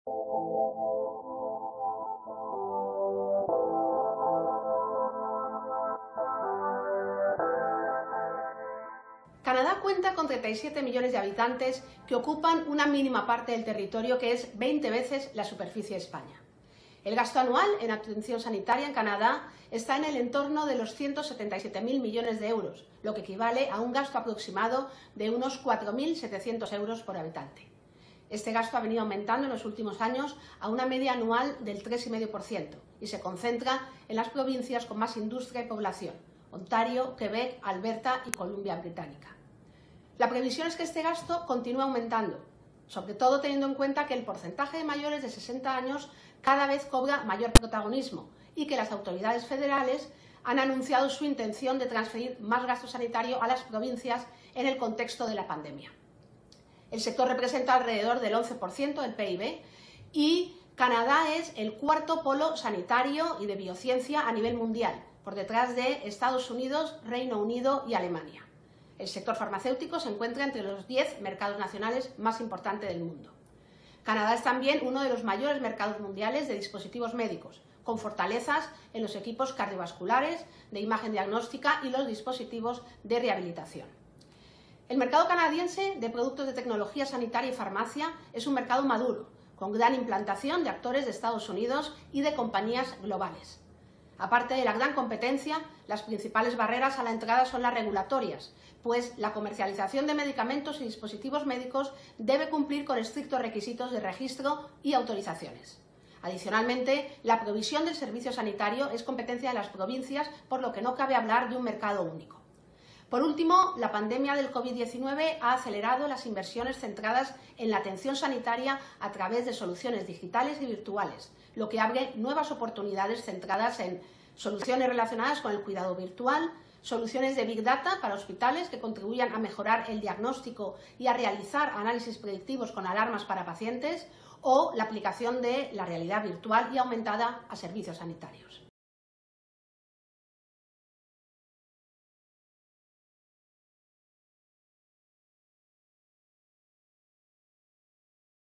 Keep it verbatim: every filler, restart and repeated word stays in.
Canadá cuenta con treinta y siete millones de habitantes que ocupan una mínima parte del territorio, que es veinte veces la superficie de España. El gasto anual en atención sanitaria en Canadá está en el entorno de los ciento setenta y siete mil millones de euros, lo que equivale a un gasto aproximado de unos cuatro mil setecientos euros por habitante. Este gasto ha venido aumentando en los últimos años a una media anual del tres coma cinco por ciento y se concentra en las provincias con más industria y población: Ontario, Quebec, Alberta y Columbia Británica. La previsión es que este gasto continúe aumentando, sobre todo teniendo en cuenta que el porcentaje de mayores de sesenta años cada vez cobra mayor protagonismo y que las autoridades federales han anunciado su intención de transferir más gasto sanitario a las provincias en el contexto de la pandemia. El sector representa alrededor del once por ciento del P I B y Canadá es el cuarto polo sanitario y de biociencia a nivel mundial, por detrás de Estados Unidos, Reino Unido y Alemania. El sector farmacéutico se encuentra entre los diez mercados nacionales más importantes del mundo. Canadá es también uno de los mayores mercados mundiales de dispositivos médicos, con fortalezas en los equipos cardiovasculares, de imagen diagnóstica y los dispositivos de rehabilitación. El mercado canadiense de productos de tecnología sanitaria y farmacia es un mercado maduro, con gran implantación de actores de Estados Unidos y de compañías globales. Aparte de la gran competencia, las principales barreras a la entrada son las regulatorias, pues la comercialización de medicamentos y dispositivos médicos debe cumplir con estrictos requisitos de registro y autorizaciones. Adicionalmente, la provisión del servicio sanitario es competencia de las provincias, por lo que no cabe hablar de un mercado único. Por último, la pandemia del COVID diecinueve ha acelerado las inversiones centradas en la atención sanitaria a través de soluciones digitales y virtuales, lo que abre nuevas oportunidades centradas en soluciones relacionadas con el cuidado virtual, soluciones de Big Data para hospitales que contribuyan a mejorar el diagnóstico y a realizar análisis predictivos con alarmas para pacientes, o la aplicación de la realidad virtual y aumentada a servicios sanitarios.